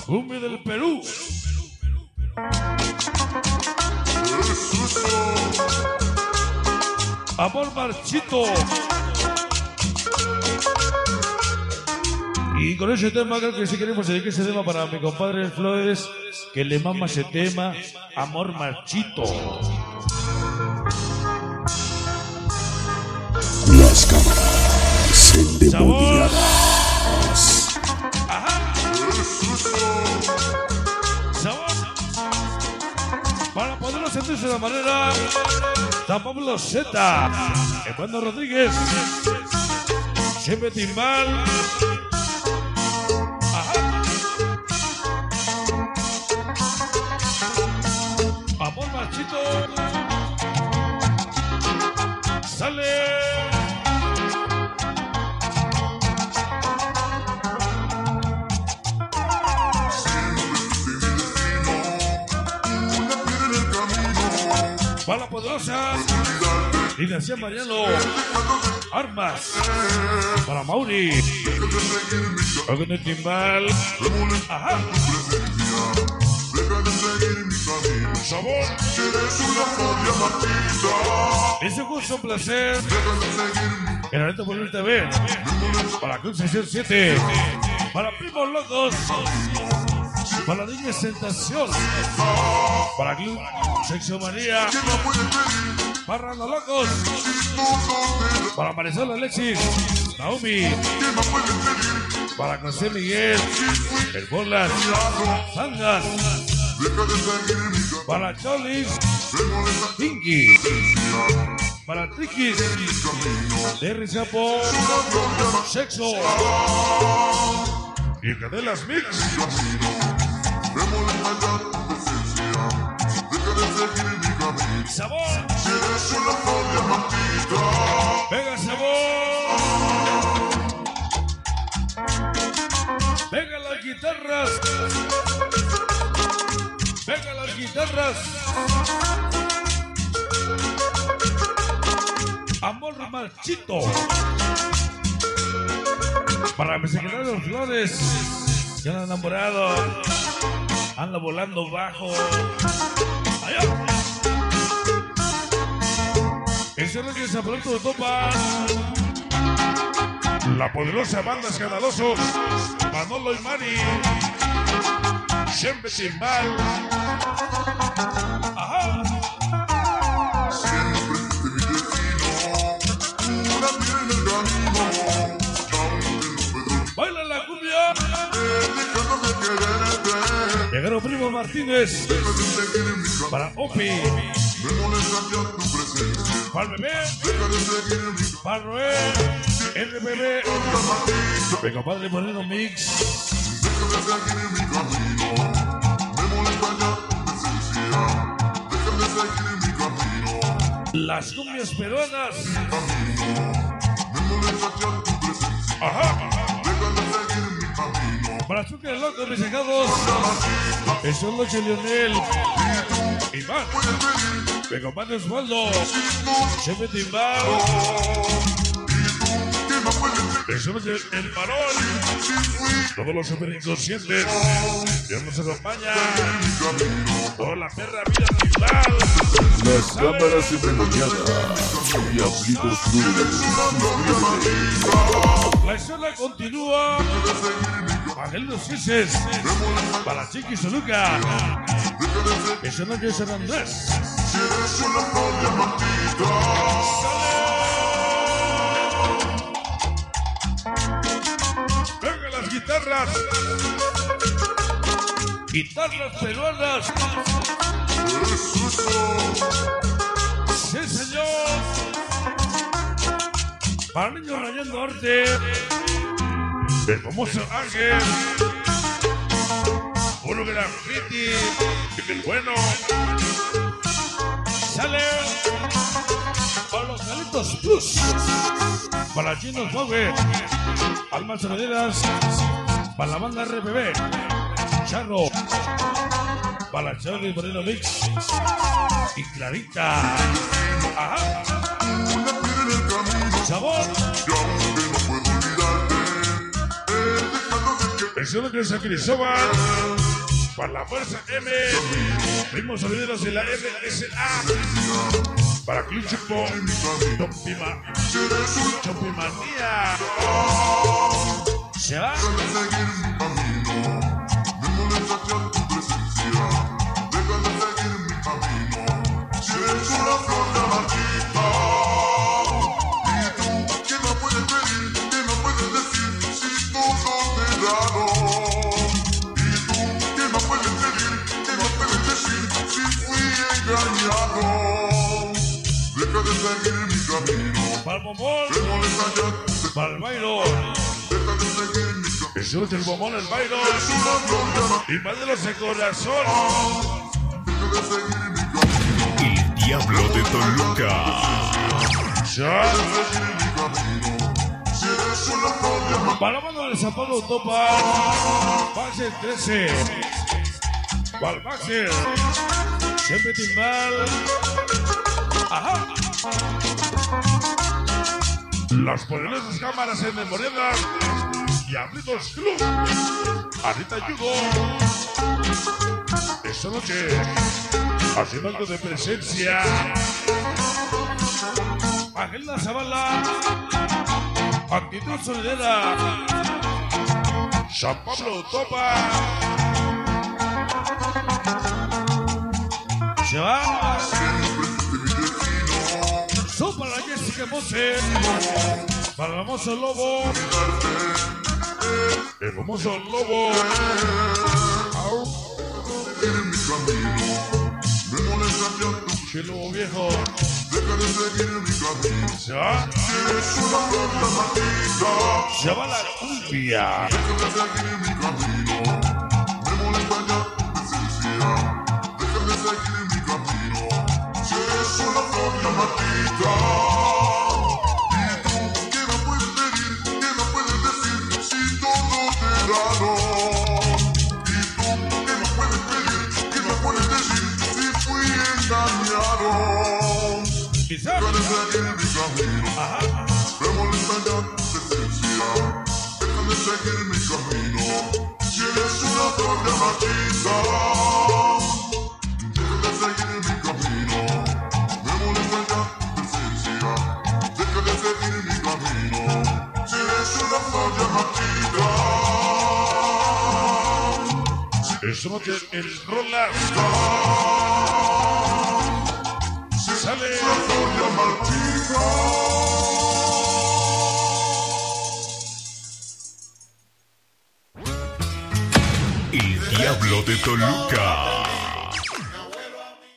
Cumbia del Perú. Amor marchito. Y con ese tema creo que sí queremos dedicar ese tema para mi compadre Flores, que le mama ese tema, Amor marchito. Las cámaras endemoniadas. Ajá. Sabor. Para poderlo sentirse de la manera, San Pablo Z, Eduardo Rodríguez, siempre timbal. Ajá. Amor marchito. Sale. Para la poderosa Dinastía Mariano Armas. Para Mauri con el timbal. Ajá. Sabor. Es un gusto, un placer. En Areta por TV. Para Club Sesión 7. Para Primos Locos. Para Niña Tentación. Para Club Sexo María. Para Rando Locos. Para Marisol Alexis. Naomi. Para José Miguel. El Borland. Sangas. Para Cholis. Pinky. Para Triquis. Derry Sapo. Sexo. Y Cadelas Mix. Sabor. Venga, sabor. Venga las guitarras. Venga las guitarras. Amor marchito. Para mi secretario Flores, que anda enamorado, anda volando bajo. Allá. Eso es lo que se pronto topa. La poderosa banda Escandalosos, Manolo y Mari, siempre timbal. Ajá. Baila la cumbia. Llegaron Primo Martínez. Para Opi. Para el bebé. Para Noel. RBB. Mi compadre Moreno Mix. Las cumbias peruanas. Ajá. Para Chuque Loco, mis hijados. Es un noche Lionel. Iván. Mi compadre Osvaldo. Siempre timbal. Es un noche el Parol. Todos los super inconscientes. Dios nos acompaña. Por la perra vida timbal. Las cámaras endemoniadas. Diablitos Cruz. La escena continúa. Angelinos Cises. Para Chiqui Soluca. Eso no es San Andrés. Venga las guitarras. Guitarras peruanas. Sí, señor. Para niños rayando arte. El famoso Ángel. Uno que era Pretty. El bueno. Sale. Para los Galitos Plus. Para Chinos Bogue. Almas Herederas. Para la banda RBB. Charro. Para Charlie Moreno Mix. Y Clarita. Ajá. Sabor. Eso que es Cristóbal. Para la fuerza M. Primos Oliveros de la RSA. Para Club Chupo. Chompimanía. Se va. Deja de seguir mi camino. Para el bombón. Para el bailo. Deja de seguir mi camino. Eso es el bombón, el bailo. Invádelos de corazón. Deja de seguir mi camino. El Diablo de Toluca. Ya. Deja de seguir mi camino. Si eres una novia más. Para la mano de San Pablo Topa. Baxter 13. Para el Baxter. Siempre timbal. Ajá. Las poderosas cámaras en Memoriadas. Diablitos Club. Anita Yugo. Esta noche. Haciendo acto de presencia. Ángela Zavala. Actitud Solidera. San Pablo Topa. Se va. Son para la Jessica Mose. Para el famoso Lobo. El famoso Lobo. En mi camino. Me molesta ya tu Chelo viejo. Deja de seguir mi camino. Se va. Si eres una novia maldita. Se va la cumbia. Deja de seguir mi camino. Me molesta ya tu presencia. Deja de seguir mi camino. Si eres una novia maldita. Y tú, ¿qué me puedes pedir? ¿Qué me puedes decir? Si todo te dado. Y tú, ¿qué me puedes pedir? ¿Qué me puedes decir? Si fui engañado. Quizá. Deja de seguir mi camino. Ajá. Me molesta ya tu presencia. Deja de seguir mi camino. Si eres una novia maldita. Deja de seguir mi camino. Me molesta ya tu presencia. Deja de seguir mi camino. Si eres una novia maldita. Esta noche el Roland. Sale. Una novia maldita. El Diablo de Toluca.